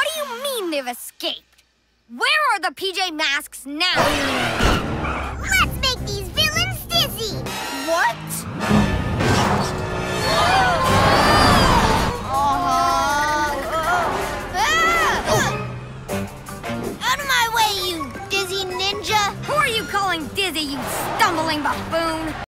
What do you mean they've escaped? Where are the PJ Masks now? Let's make these villains dizzy! What? Out of my way, you dizzy ninja! Who are you calling dizzy, you stumbling buffoon?